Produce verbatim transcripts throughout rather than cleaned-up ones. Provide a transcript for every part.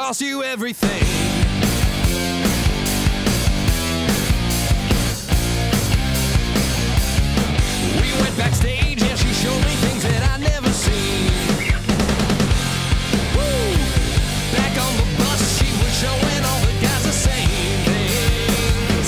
costs you everything. We went backstage and she showed me things that I'd never seen. Woo! Back on the bus she was showing all the guys the same things.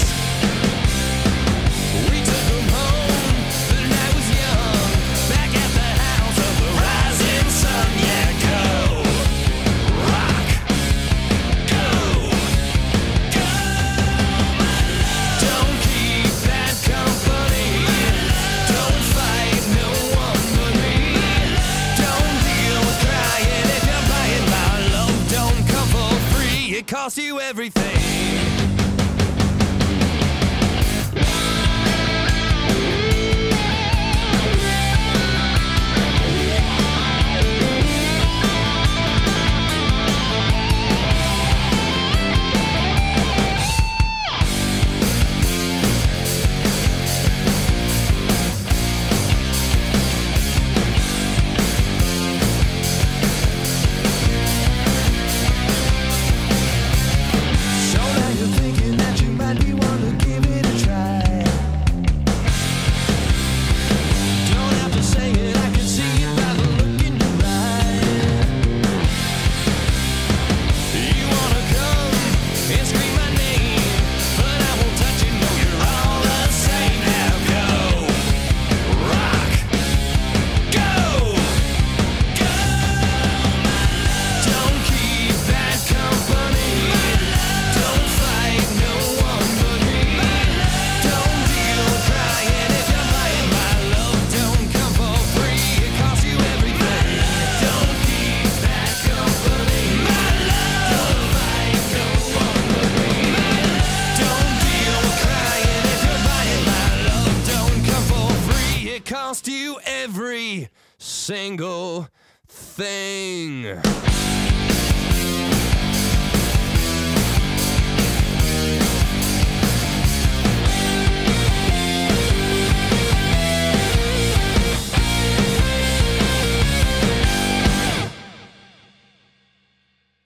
We took them home, the night was young. Back at the house of the rising sun. Yeah, go! Rock! Go! Go! Don't keep bad company. Don't fight no one but me. Don't deal with crying if you're buying my love. Don't come for free, it costs you everything. So now you're thinking that you might be one to give it a try. Don't have to say it, I can see it by the look in your eye. You wanna come and scream my name, but I won't touch it, no, you're all the same. Now go! Rock! Go! Go! Don't keep bad company. Don't fight no one but me. Don't deal with crying if you're buying my love. Don't come for free, it costs you everything. Don't keep bad company. Don't fight no one but me. Don't deal with crying if you're buying my love. Don't come for free, it costs you every single thing.